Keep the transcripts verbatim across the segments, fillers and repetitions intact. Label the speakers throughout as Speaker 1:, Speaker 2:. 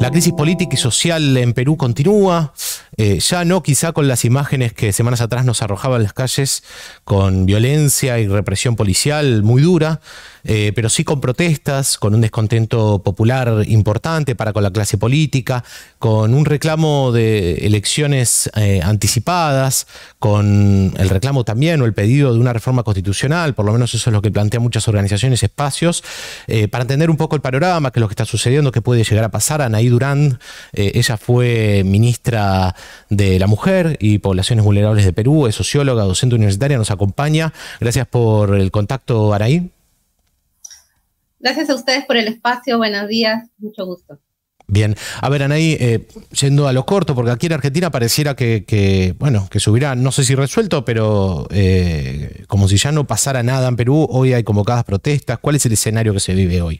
Speaker 1: La crisis política y social en Perú continúa, eh, ya no quizá con las imágenes que semanas atrás nos arrojaban las calles con violencia y represión policial muy dura, eh, pero sí con protestas, con un descontento popular importante para con la clase política, con un reclamo de elecciones eh, anticipadas, con el reclamo también o el pedido de una reforma constitucional, por lo menos eso es lo que plantean muchas organizaciones, espacios, eh, para entender un poco el panorama, qué es lo que está sucediendo, qué puede llegar a pasar. Anaí Durán, eh, ella fue ministra de la Mujer y Poblaciones Vulnerables de Perú, es socióloga, docente universitaria, nos acompaña. Gracias por el contacto, Anaí.
Speaker 2: Gracias a ustedes por el espacio, buenos días, mucho gusto.
Speaker 1: Bien, a ver, Anaí, eh, yendo a lo corto, porque aquí en Argentina pareciera que, que bueno, que se hubiera, no sé si resuelto, pero eh, como si ya no pasara nada en Perú, hoy hay convocadas protestas. ¿Cuál es el escenario que se vive hoy?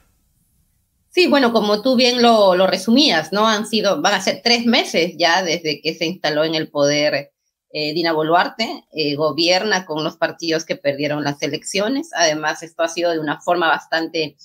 Speaker 2: Sí, bueno, como tú bien lo, lo resumías, ¿no? Han sido, van a ser tres meses ya desde que se instaló en el poder eh, Dina Boluarte, eh, gobierna con los partidos que perdieron las elecciones. Además, esto ha sido de una forma bastante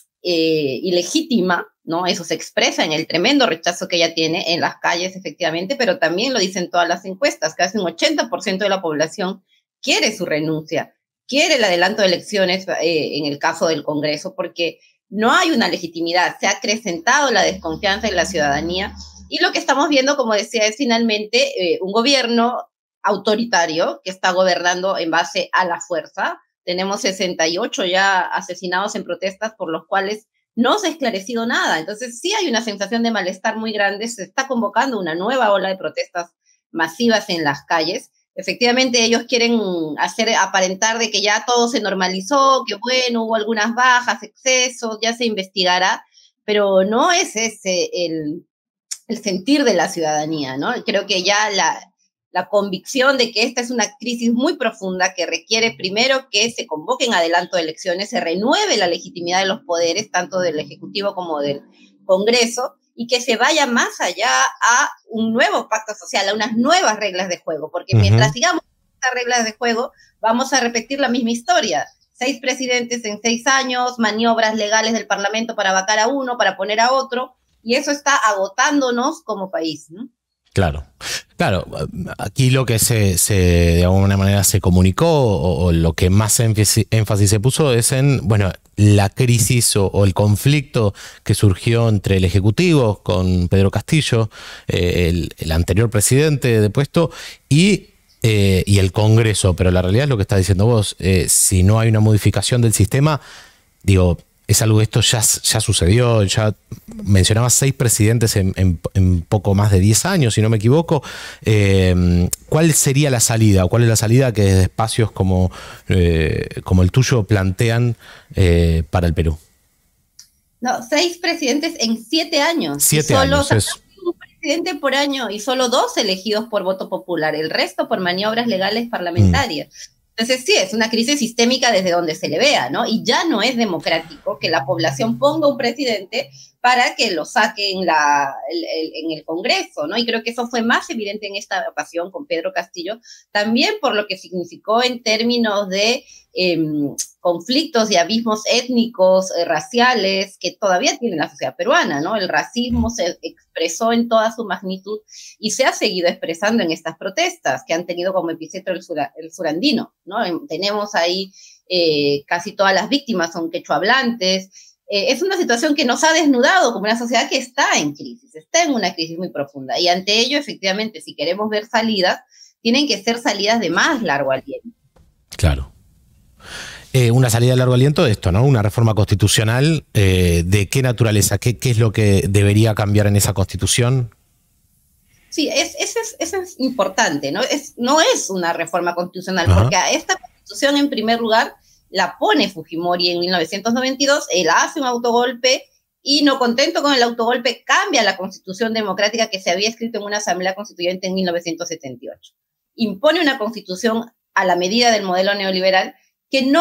Speaker 2: eh, ilegítima, ¿no? Eso se expresa en el tremendo rechazo que ella tiene en las calles, efectivamente, pero también lo dicen todas las encuestas, casi un ochenta por ciento de la población quiere su renuncia, quiere el adelanto de elecciones eh, en el caso del Congreso, porque no hay una legitimidad, se ha acrecentado la desconfianza en la ciudadanía y lo que estamos viendo, como decía, es finalmente eh, un gobierno autoritario que está gobernando en base a la fuerza. Tenemos sesenta y ocho ya asesinados en protestas por los cuales no se ha esclarecido nada. Entonces sí hay una sensación de malestar muy grande, se está convocando una nueva ola de protestas masivas en las calles. Efectivamente, ellos quieren hacer aparentar de que ya todo se normalizó, que bueno, hubo algunas bajas, excesos, ya se investigará, pero no es ese el, el sentir de la ciudadanía, ¿no? Creo que ya la, la convicción de que esta es una crisis muy profunda que requiere primero que se convoquen adelanto de elecciones, se renueve la legitimidad de los poderes, tanto del Ejecutivo como del Congreso, y que se vaya más allá a un nuevo pacto social, a unas nuevas reglas de juego, porque uh-huh. mientras sigamos estas reglas de juego, vamos a repetir la misma historia. Seis presidentes en seis años, maniobras legales del Parlamento para vacar a uno, para poner a otro, y eso está agotándonos como país, ¿no?
Speaker 1: Claro, claro. Aquí lo que se, se de alguna manera se comunicó o, o lo que más énfasis, énfasis se puso es en, bueno, la crisis o, o el conflicto que surgió entre el Ejecutivo con Pedro Castillo, eh, el, el anterior presidente de puesto, y, eh, y el Congreso. Pero la realidad es lo que está diciendo vos, eh, si no hay una modificación del sistema, digo, es algo que esto ya, ya sucedió, ya mencionabas seis presidentes en, en, en poco más de diez años, si no me equivoco. Eh, ¿Cuál sería la salida? ¿O cuál es la salida que desde espacios como, eh, como el tuyo plantean eh, para el Perú?
Speaker 2: No, seis presidentes en siete años.
Speaker 1: Siete
Speaker 2: solo,
Speaker 1: años,
Speaker 2: o sea,
Speaker 1: es...
Speaker 2: un presidente por año y solo dos elegidos por voto popular, el resto por maniobras legales parlamentarias. Mm. Entonces sí, es una crisis sistémica desde donde se le vea, ¿no? Y ya no es democrático que la población ponga un presidente para que lo saque en, la, el, el, en el Congreso, ¿no? Y creo que eso fue más evidente en esta ocasión con Pedro Castillo, también por lo que significó en términos de eh, conflictos y abismos étnicos, eh, raciales, que todavía tiene la sociedad peruana, ¿no? El racismo se expresó en toda su magnitud y se ha seguido expresando en estas protestas que han tenido como epicentro el, sura, el surandino, ¿no? Tenemos ahí eh, casi todas las víctimas son quechohablantes. Eh, es una situación que nos ha desnudado como una sociedad que está en crisis, está en una crisis muy profunda. Y ante ello, efectivamente, si queremos ver salidas, tienen que ser salidas de más largo aliento.
Speaker 1: Claro. Eh, una salida de largo aliento de esto, ¿no? Una reforma constitucional, eh, ¿de qué naturaleza? ¿Qué, qué es lo que debería cambiar en esa constitución?
Speaker 2: Sí, es, eso, es, eso es importante, ¿no? Es, no es una reforma constitucional, Ajá. porque a esta constitución, en primer lugar, la pone Fujimori en mil novecientos noventa y dos, él hace un autogolpe y, no contento con el autogolpe, cambia la constitución democrática que se había escrito en una asamblea constituyente en mil novecientos setenta y ocho. Impone una constitución a la medida del modelo neoliberal que no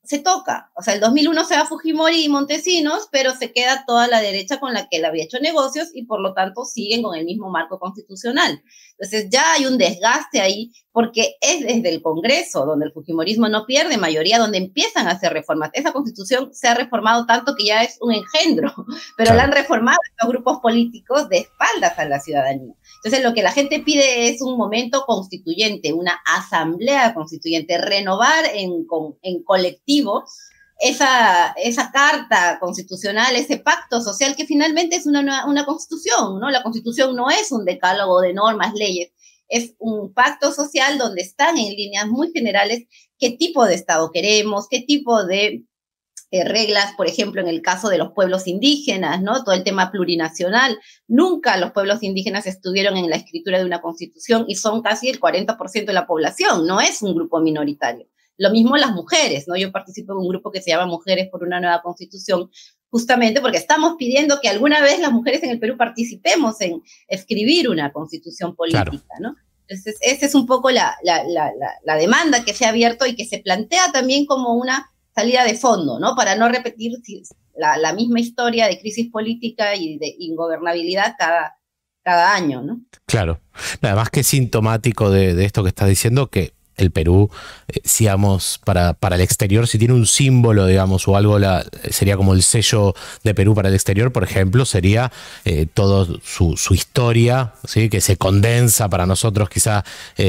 Speaker 2: se toca. O sea, el dos mil uno se va Fujimori y Montesinos, pero se queda toda la derecha con la que él había hecho negocios y por lo tanto siguen con el mismo marco constitucional. Entonces ya hay un desgaste ahí porque es desde el Congreso donde el fujimorismo no pierde mayoría, donde empiezan a hacer reformas. Esa constitución se ha reformado tanto que ya es un engendro, pero claro, la han reformado estos grupos políticos de espaldas a la ciudadanía. Entonces lo que la gente pide es un momento constituyente, una asamblea constituyente, renovar en, en colectivo esa, esa carta constitucional, ese pacto social que finalmente es una, una constitución, ¿no? La constitución no es un decálogo de normas, leyes, es un pacto social donde están en líneas muy generales qué tipo de Estado queremos, qué tipo de Eh, reglas, por ejemplo, en el caso de los pueblos indígenas, ¿no? Todo el tema plurinacional. Nunca los pueblos indígenas estuvieron en la escritura de una constitución y son casi el cuarenta por ciento de la población, no es un grupo minoritario. Lo mismo las mujeres, ¿no? Yo participo en un grupo que se llama Mujeres por una Nueva Constitución, justamente porque estamos pidiendo que alguna vez las mujeres en el Perú participemos en escribir una constitución política, claro, ¿no? Entonces, esa es un poco la, la, la, la, la demanda que se ha abierto y que se plantea también como una salida de fondo, ¿no? Para no repetir la, la misma historia de crisis política y de ingobernabilidad cada, cada año, ¿no?
Speaker 1: Claro. Además que es sintomático de, de esto que estás diciendo, que el Perú, eh, digamos, para, para el exterior, si tiene un símbolo, digamos, o algo, la, sería como el sello de Perú para el exterior, por ejemplo, sería eh, toda su, su historia, ¿sí? Que se condensa para nosotros quizá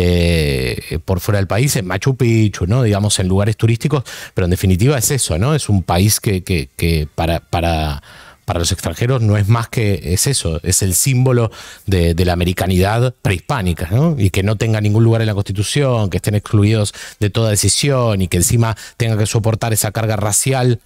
Speaker 1: eh, por fuera del país, en Machu Picchu, ¿no? Digamos, en lugares turísticos, pero en definitiva es eso, ¿no? Es un país que, que, que para... para Para los extranjeros no es más que es eso, es el símbolo de, de la americanidad prehispánica, ¿no? Y que no tenga ningún lugar en la Constitución, que estén excluidos de toda decisión y que encima tengan que soportar esa carga racial.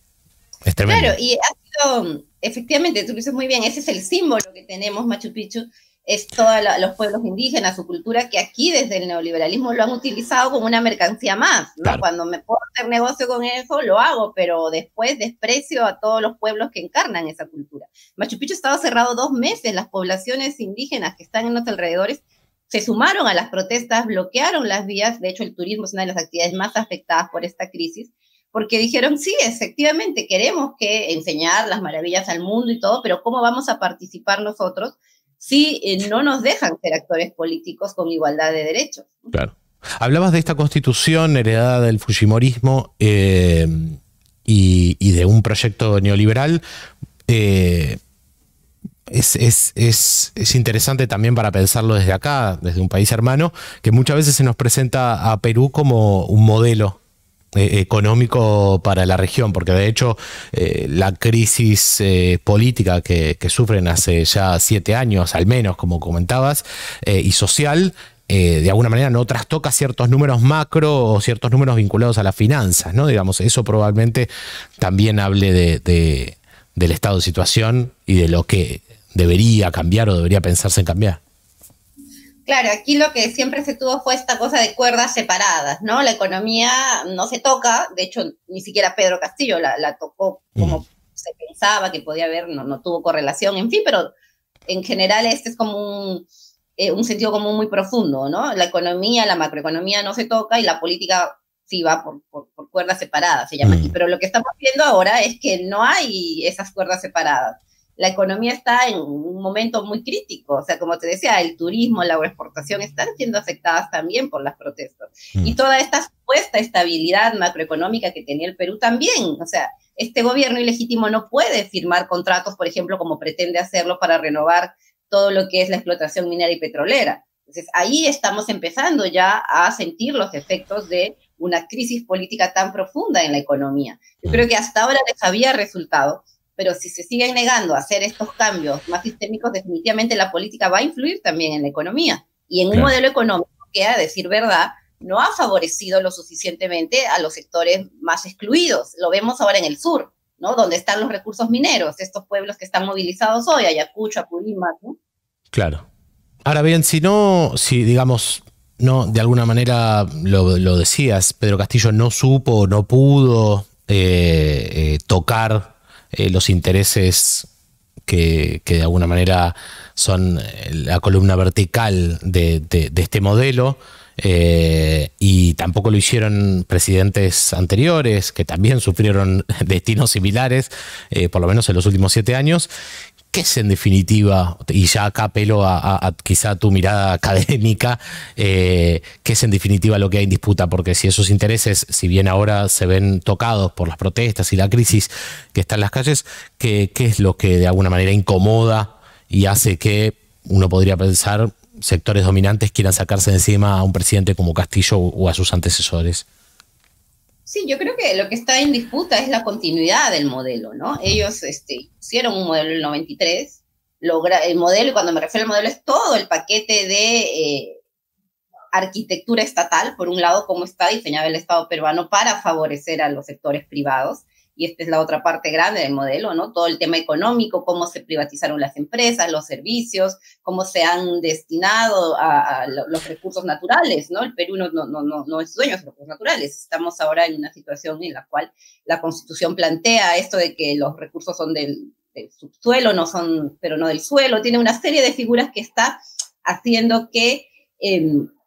Speaker 1: Es tremendo.
Speaker 2: Claro, y ha sido, efectivamente, tú lo dices muy bien, ese es el símbolo que tenemos, Machu Picchu, es todos los pueblos indígenas, su cultura, que aquí desde el neoliberalismo lo han utilizado como una mercancía más, ¿no? Claro. Cuando me puedo hacer negocio con eso, lo hago, pero después desprecio a todos los pueblos que encarnan esa cultura. Machu Picchu estaba cerrado dos meses, las poblaciones indígenas que están en los alrededores se sumaron a las protestas, bloquearon las vías, de hecho el turismo es una de las actividades más afectadas por esta crisis, porque dijeron, sí, efectivamente, queremos que enseñar las maravillas al mundo y todo, pero ¿cómo vamos a participar nosotros si eh, no nos dejan ser actores políticos con igualdad de derechos?
Speaker 1: Claro. Hablabas de esta constitución heredada del fujimorismo eh, y, y de un proyecto neoliberal. Eh, es, es, es, es interesante también para pensarlo desde acá, desde un país hermano, que muchas veces se nos presenta a Perú como un modelo Eh, económico para la región, porque de hecho eh, la crisis eh, política que, que sufren hace ya siete años, al menos, como comentabas, eh, y social, eh, de alguna manera no trastoca ciertos números macro o ciertos números vinculados a las finanzas, ¿no? Digamos, eso probablemente también hable de, de, del estado de situación y de lo que debería cambiar o debería pensarse en cambiar.
Speaker 2: Claro, aquí lo que siempre se tuvo fue esta cosa de cuerdas separadas, ¿no? La economía no se toca, de hecho, ni siquiera Pedro Castillo la, la tocó como mm. se pensaba que podía haber, no, no tuvo correlación, en fin, pero en general este es como un, eh, un sentido común muy profundo, ¿no? La economía, la macroeconomía no se toca y la política sí va por, por, por cuerdas separadas, se llama mm. aquí, pero lo que estamos viendo ahora es que no hay esas cuerdas separadas. La economía está en un momento muy crítico, o sea, como te decía, el turismo, la agroexportación están siendo afectadas también por las protestas. Mm. Y toda esta supuesta estabilidad macroeconómica que tenía el Perú también, o sea, este gobierno ilegítimo no puede firmar contratos, por ejemplo, como pretende hacerlo para renovar todo lo que es la explotación minera y petrolera. Entonces, ahí estamos empezando ya a sentir los efectos de una crisis política tan profunda en la economía. Yo creo que hasta ahora les había resultado, pero si se siguen negando a hacer estos cambios más sistémicos, definitivamente la política va a influir también en la economía y en un claro. modelo económico que, a decir verdad, no ha favorecido lo suficientemente a los sectores más excluidos. Lo vemos ahora en el sur, ¿no? Donde están los recursos mineros, estos pueblos que están movilizados hoy, Ayacucho, Apurímac, ¿no?
Speaker 1: Claro. Ahora bien, si no, si digamos, no, de alguna manera lo, lo decías, Pedro Castillo no supo, no pudo eh, eh, tocar eh, los intereses que, que de alguna manera son la columna vertical de, de, de este modelo. Eh, y tampoco lo hicieron presidentes anteriores, que también sufrieron destinos similares, eh, por lo menos en los últimos siete años. ¿Qué es en definitiva, y ya acá apelo a, a, a quizá tu mirada académica, eh, qué es en definitiva lo que hay en disputa? Porque si esos intereses, si bien ahora se ven tocados por las protestas y la crisis que está en las calles, ¿qué, qué es lo que de alguna manera incomoda y hace que uno podría pensar sectores dominantes quieran sacarse de encima a un presidente como Castillo o a sus antecesores?
Speaker 2: Sí, yo creo que lo que está en disputa es la continuidad del modelo, ¿no? Ellos este, hicieron un modelo en el noventa y tres, logra, el modelo, y cuando me refiero al modelo es todo el paquete de eh, arquitectura estatal, por un lado, cómo está diseñado el Estado peruano para favorecer a los sectores privados, y esta es la otra parte grande del modelo, ¿no? Todo el tema económico, cómo se privatizaron las empresas, los servicios, cómo se han destinado a, a los recursos naturales, ¿no? El Perú no, no, no, no es dueño de los recursos naturales. Estamos ahora en una situación en la cual la Constitución plantea esto de que los recursos son del, del subsuelo, no son, pero no del suelo. Tiene una serie de figuras que está haciendo que eh,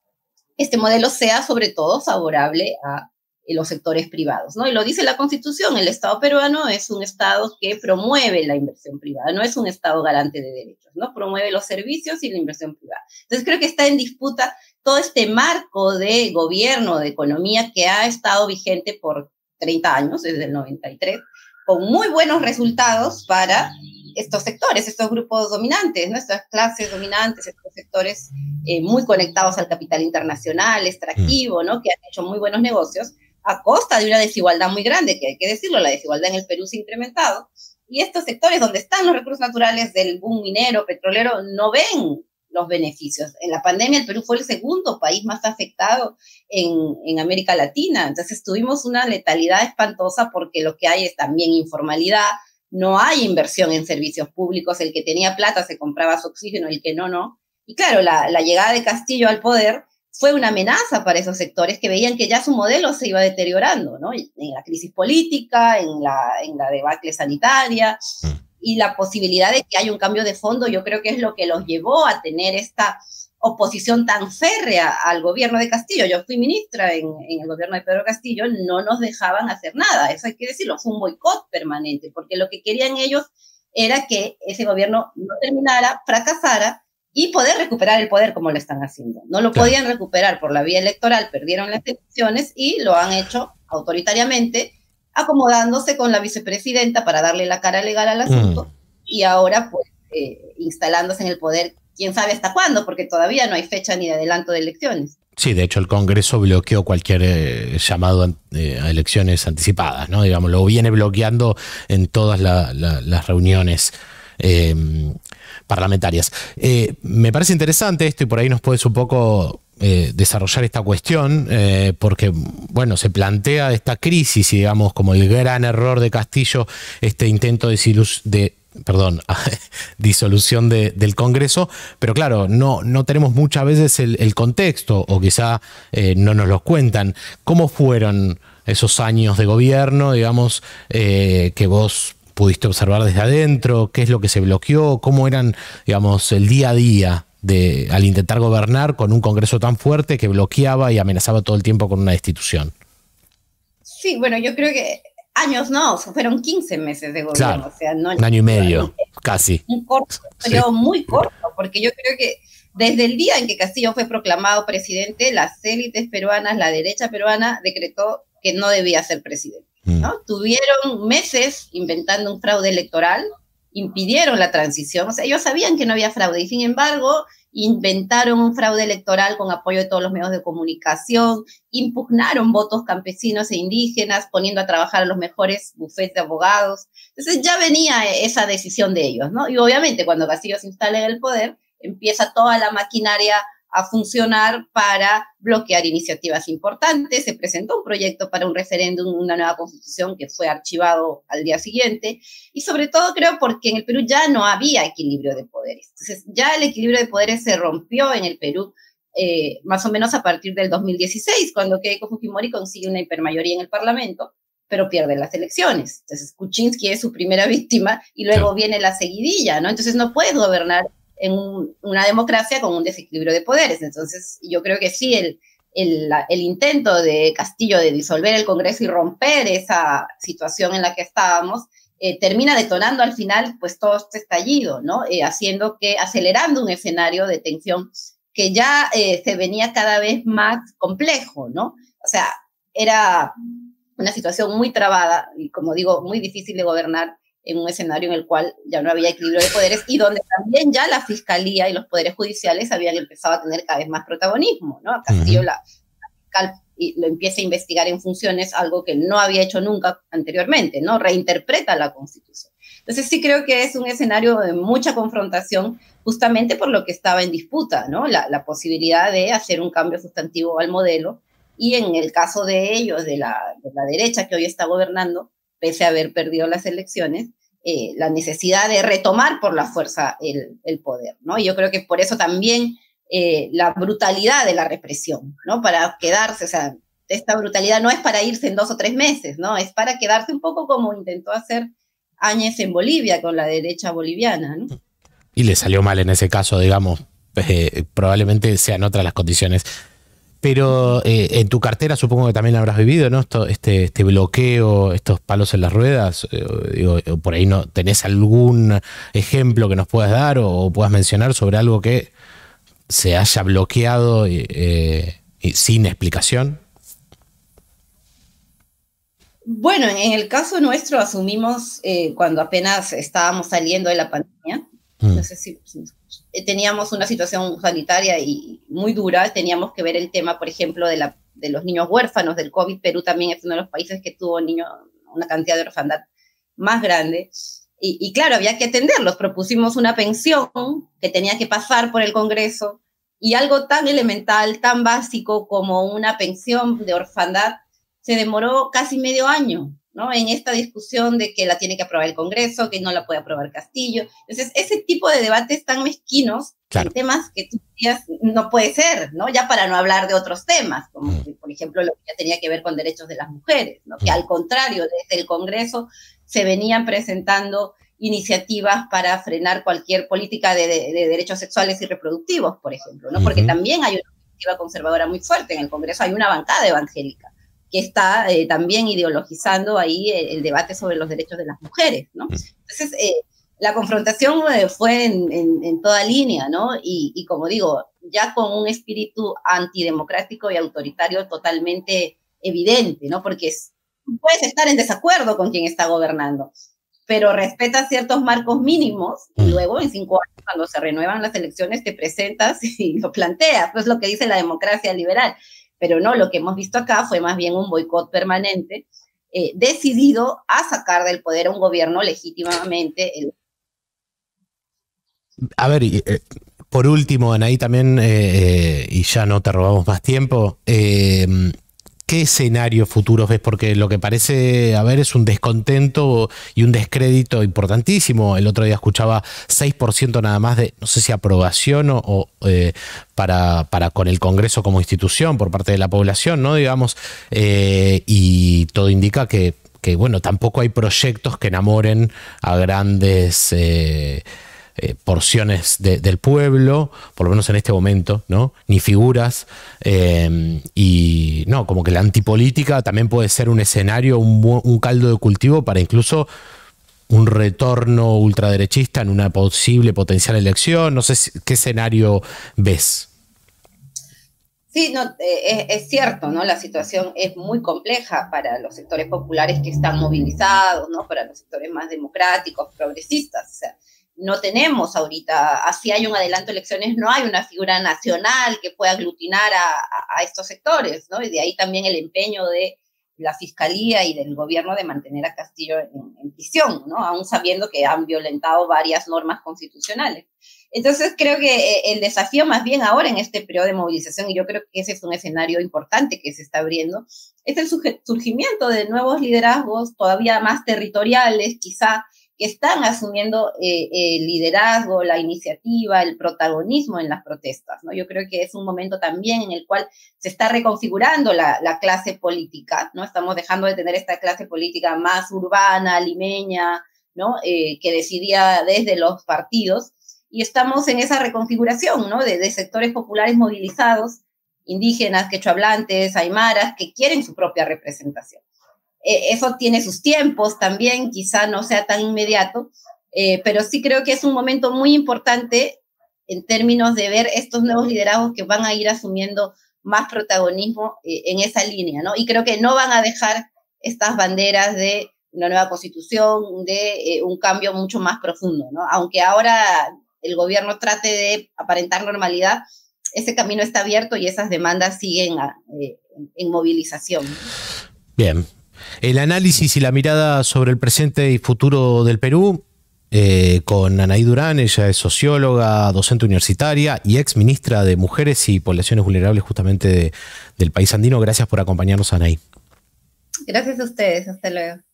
Speaker 2: este modelo sea sobre todo favorable a los sectores privados, ¿no? Y lo dice la Constitución, el Estado peruano es un Estado que promueve la inversión privada, no es un Estado garante de derechos, ¿no? Promueve los servicios y la inversión privada. Entonces creo que está en disputa todo este marco de gobierno, de economía que ha estado vigente por treinta años, desde el noventa y tres, con muy buenos resultados para estos sectores, estos grupos dominantes, ¿no? Estas clases dominantes, estos sectores eh, muy conectados al capital internacional, extractivo, ¿no? Que han hecho muy buenos negocios, a costa de una desigualdad muy grande, que hay que decirlo, la desigualdad en el Perú se ha incrementado, y estos sectores donde están los recursos naturales del boom minero, petrolero, no ven los beneficios. En la pandemia el Perú fue el segundo país más afectado en, en América Latina, entonces tuvimos una letalidad espantosa porque lo que hay es también informalidad, no hay inversión en servicios públicos, el que tenía plata se compraba su oxígeno, el que no, no. Y claro, la, la llegada de Castillo al poder fue una amenaza para esos sectores que veían que ya su modelo se iba deteriorando, ¿no? En la crisis política, en la, en la debacle sanitaria, y la posibilidad de que haya un cambio de fondo, yo creo que es lo que los llevó a tener esta oposición tan férrea al gobierno de Castillo. Yo fui ministra en, en el gobierno de Pedro Castillo, no nos dejaban hacer nada, eso hay que decirlo, fue un boicot permanente, porque lo que querían ellos era que ese gobierno no terminara, fracasara, y poder recuperar el poder como lo están haciendo. No lo claro. podían recuperar por la vía electoral, perdieron las elecciones y lo han hecho autoritariamente, acomodándose con la vicepresidenta para darle la cara legal al asunto, mm. y ahora pues eh, instalándose en el poder, quién sabe hasta cuándo, porque todavía no hay fecha ni de adelanto de elecciones.
Speaker 1: Sí, de hecho el Congreso bloqueó cualquier eh, llamado eh, a elecciones anticipadas, ¿no? Digamos, lo viene bloqueando en todas la, la, las reuniones eh, parlamentarias. Eh, me parece interesante esto y por ahí nos puedes un poco eh, desarrollar esta cuestión, eh, porque, bueno, se plantea esta crisis y, digamos, como el gran error de Castillo, este intento de, de perdón, disolución de, del Congreso, pero claro, no, no tenemos muchas veces el, el contexto, o quizá eh, no nos los cuentan. ¿Cómo fueron esos años de gobierno, digamos, eh, que vos pudiste observar desde adentro? ¿Qué es lo que se bloqueó? ¿Cómo eran, digamos, el día a día de, al intentar gobernar con un Congreso tan fuerte que bloqueaba y amenazaba todo el tiempo con una destitución?
Speaker 2: Sí, bueno, yo creo que años no, fueron quince meses de gobierno.
Speaker 1: Claro,
Speaker 2: o sea, no,
Speaker 1: un año y medio,
Speaker 2: no,
Speaker 1: casi.
Speaker 2: Un corto, periodo
Speaker 1: sí.
Speaker 2: muy corto, porque yo creo que desde el día en que Castillo fue proclamado presidente, las élites peruanas, la derecha peruana, decretó que no debía ser presidente, ¿no? Mm. Tuvieron meses inventando un fraude electoral, impidieron la transición, o sea, ellos sabían que no había fraude, y sin embargo, inventaron un fraude electoral con apoyo de todos los medios de comunicación, impugnaron votos campesinos e indígenas, poniendo a trabajar a los mejores bufetes de abogados. Entonces ya venía esa decisión de ellos, ¿no? Y obviamente cuando Castillo se instala en el poder, empieza toda la maquinaria a funcionar para bloquear iniciativas importantes. Se presentó un proyecto para un referéndum, una nueva constitución que fue archivado al día siguiente, y sobre todo creo porque en el Perú ya no había equilibrio de poderes. Entonces ya el equilibrio de poderes se rompió en el Perú eh, más o menos a partir del dos mil dieciséis, cuando Keiko Fujimori consigue una hipermayoría en el Parlamento, pero pierde las elecciones. Entonces Kuczynski es su primera víctima y luego sí. viene la seguidilla, ¿no? Entonces no puedes gobernar en un, una democracia con un desequilibrio de poderes. Entonces yo creo que sí, el, el, la, el intento de Castillo de disolver el Congreso y romper esa situación en la que estábamos, eh, termina detonando al final pues todo este estallido, ¿no? Eh, haciendo que, acelerando un escenario de tensión que ya eh, se venía cada vez más complejo, ¿no? O sea, era una situación muy trabada y, como digo, muy difícil de gobernar en un escenario en el cual ya no había equilibrio de poderes y donde también ya la fiscalía y los poderes judiciales habían empezado a tener cada vez más protagonismo, ¿no? Castillo, uh-huh. la, la fiscal y lo empieza a investigar en funciones, algo que no había hecho nunca anteriormente, ¿no? Reinterpreta la Constitución. Entonces sí creo que es un escenario de mucha confrontación, justamente por lo que estaba en disputa, ¿no? La, la posibilidad de hacer un cambio sustantivo al modelo, y en el caso de ellos, de la, de la derecha que hoy está gobernando, pese a haber perdido las elecciones, eh, la necesidad de retomar por la fuerza el, el poder, ¿no? Y yo creo que por eso también eh, la brutalidad de la represión, ¿no? Para quedarse, o sea, esta brutalidad no es para irse en dos o tres meses, ¿no? Es para quedarse un poco como intentó hacer Áñez en Bolivia con la derecha boliviana, ¿no?
Speaker 1: Y le salió mal en ese caso, digamos, eh, probablemente sean otras las condiciones. Pero eh, en tu cartera supongo que también habrás vivido, ¿no? Esto, este, este bloqueo, estos palos en las ruedas. Eh, digo, por ahí no tenés algún ejemplo que nos puedas dar o, o puedas mencionar sobre algo que se haya bloqueado eh, y sin explicación.
Speaker 2: Bueno, en el caso nuestro asumimos eh, cuando apenas estábamos saliendo de la pandemia. Mm. No sé si, si teníamos una situación sanitaria y muy dura, teníamos que ver el tema, por ejemplo, de, la, de los niños huérfanos del COVID. Perú también es uno de los países que tuvo niños, una cantidad de orfandad más grande. Y, y claro, había que atenderlos. Propusimos una pensión que tenía que pasar por el Congreso, y algo tan elemental, tan básico como una pensión de orfandad se demoró casi medio año, ¿no? En esta discusión de que la tiene que aprobar el Congreso, que no la puede aprobar Castillo. Entonces, ese tipo de debates tan mezquinos, claro, en temas que tú decías, no puede ser, ¿no? Ya para no hablar de otros temas, como mm. que, por ejemplo, lo que ya tenía que ver con derechos de las mujeres, ¿no? Mm. Que al contrario, desde el Congreso se venían presentando iniciativas para frenar cualquier política de, de, de derechos sexuales y reproductivos, por ejemplo, ¿no? Porque uh-huh. también hay una iniciativa conservadora muy fuerte en el Congreso, hay una bancada evangélica que está eh, también ideologizando ahí el, el debate sobre los derechos de las mujeres, ¿no? Entonces, eh, la confrontación eh, fue en, en, en toda línea, ¿no? Y, y como digo, ya con un espíritu antidemocrático y autoritario totalmente evidente, ¿no? Porque es, puedes estar en desacuerdo con quien está gobernando, pero respeta ciertos marcos mínimos, y luego en cinco años, cuando se renuevan las elecciones, te presentas y lo planteas, pues lo que dice la democracia liberal. Pero no, lo que hemos visto acá fue más bien un boicot permanente, eh, decidido a sacar del poder a un gobierno legítimamente. El...
Speaker 1: A ver, eh, por último, Anaí, también, eh, y ya no te robamos más tiempo, eh, ¿qué escenarios futuros ves? Porque lo que parece haber es un descontento y un descrédito importantísimo. El otro día escuchaba seis por ciento nada más de, no sé si aprobación o, o eh, para, para con el Congreso como institución por parte de la población, ¿no? Digamos, eh, y todo indica que, que, bueno, tampoco hay proyectos que enamoren a grandes... Eh, Eh, porciones de, del pueblo, por lo menos en este momento, ¿no? Ni figuras, eh, y no, como que la antipolítica también puede ser un escenario, un, un caldo de cultivo para incluso un retorno ultraderechista en una posible potencial elección. No sé si, qué escenario ves.
Speaker 2: Sí, no, eh, es, es cierto, ¿no? La situación es muy compleja para los sectores populares que están movilizados, ¿no? Para los sectores más democráticos, progresistas, o sea, no tenemos ahorita, así hay un adelanto de elecciones, no hay una figura nacional que pueda aglutinar a, a, a estos sectores, ¿no? Y de ahí también el empeño de la Fiscalía y del gobierno de mantener a Castillo en, en prisión, ¿no? Aún sabiendo que han violentado varias normas constitucionales. Entonces creo que el desafío más bien ahora en este periodo de movilización, y yo creo que ese es un escenario importante que se está abriendo, es el surgimiento de nuevos liderazgos todavía más territoriales, quizá, que están asumiendo eh, el liderazgo, la iniciativa, el protagonismo en las protestas, ¿no? Yo creo que es un momento también en el cual se está reconfigurando la, la clase política, ¿no? Estamos dejando de tener esta clase política más urbana, limeña, ¿no? Eh, que decidía desde los partidos, y estamos en esa reconfiguración, ¿no? De, de sectores populares movilizados indígenas, quechohablantes, aymaras, que quieren su propia representación. Eh, eso tiene sus tiempos también, quizá no sea tan inmediato, eh, pero sí creo que es un momento muy importante en términos de ver estos nuevos liderazgos que van a ir asumiendo más protagonismo eh, en esa línea, ¿no? Y creo que no van a dejar estas banderas de una nueva constitución, de eh, un cambio mucho más profundo, ¿no? Aunque ahora el gobierno trate de aparentar normalidad, ese camino está abierto y esas demandas siguen a, eh, en movilización.
Speaker 1: Bien. El análisis y la mirada sobre el presente y futuro del Perú, eh, con Anaí Durán. Ella es socióloga, docente universitaria y ex ministra de Mujeres y Poblaciones Vulnerables justamente de, del país andino. Gracias por acompañarnos, Anaí.
Speaker 2: Gracias a ustedes. Hasta luego.